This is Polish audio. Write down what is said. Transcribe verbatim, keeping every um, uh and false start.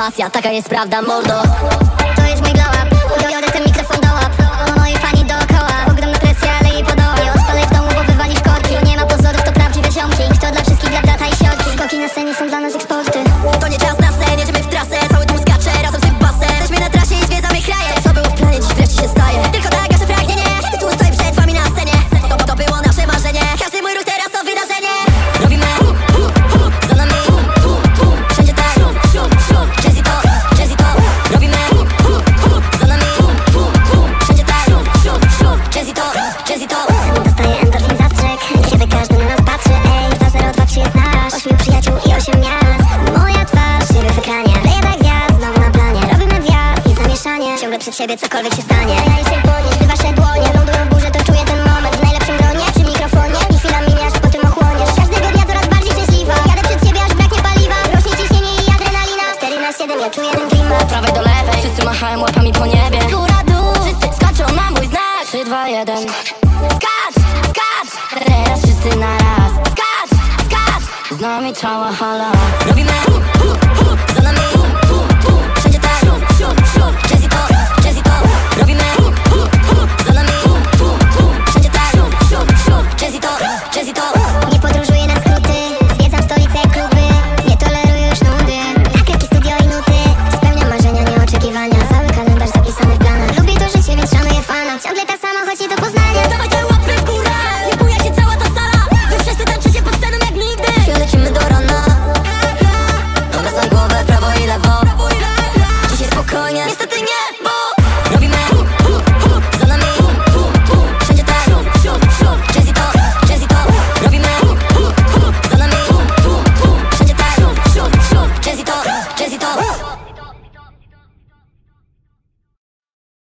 pasja, taka jest prawda, mordo. To jest mój glow up, biorę ten mikrofon do łap. Moi fani dookoła, ogromna presja, ale jej podoła. Nie odpalę w domu, bo wywalisz korki. Nie ma pozorów, to prawdziwe ziomki. To dla wszystkich, dla brata i siorki. Skoki na scenie są dla nas eksporty. To nie czas na sen, jedziemy w trasę. Cały tłum skacze, razem z basem. Jesteśmy na trasie i zwiedzamy kraje. Co było w planie, dziś wreszcie się staje. Tylko tak, nasze pragnienie, kiedy tu stoi przed wami na scenie. To, to było nasze marzenie, każdy mój ruch teraz to wydarzenie. Robimy hu, hu, hu, za nami hu, hu, hu. Wszędzie tak, szum, szum, szum. Jazzy to, jazzy to. Robimy hu, hu, hu, za nami hu, hu, hu. Wszędzie tak, szum, szum, szum. Jazzy to, jazzy to. Dostaję endorfin zastrzyk, kiedy każdy na nas patrzy. Ej, dwa zero dwa trzy jest nasz. Ośmiu przyjaciół i osiem miast. Moja twarz, siebie w ekranie. Leję tak gwiazd, znowu na planie. Robimy wjazd i zamieszanie. Ciągle przed siebie, cokolwiek się stanie. Ja jestem podnieść, gdy wasze dłonie lądują w górze, to czuję ten moment w najlepszym gronie. Przy mikrofonie i chwila minie, aż po tym ochłoniesz. Każdego dnia coraz bardziej szczęśliwa. Jadę przed siebie, aż braknie paliwa. Rośnie ciśnienie i adrenalina. Cztery na siedem, ja czuję ten klimat. Od prawej do lewej, wszyscy machają łapami po niebie. Góra, dół, wszyscy skaczą na mój znak. Trzy, dwa, jeden. Skacz, skacz. Teraz wszyscy na raz. Skacz, skacz. Z nami cała hala. Robimy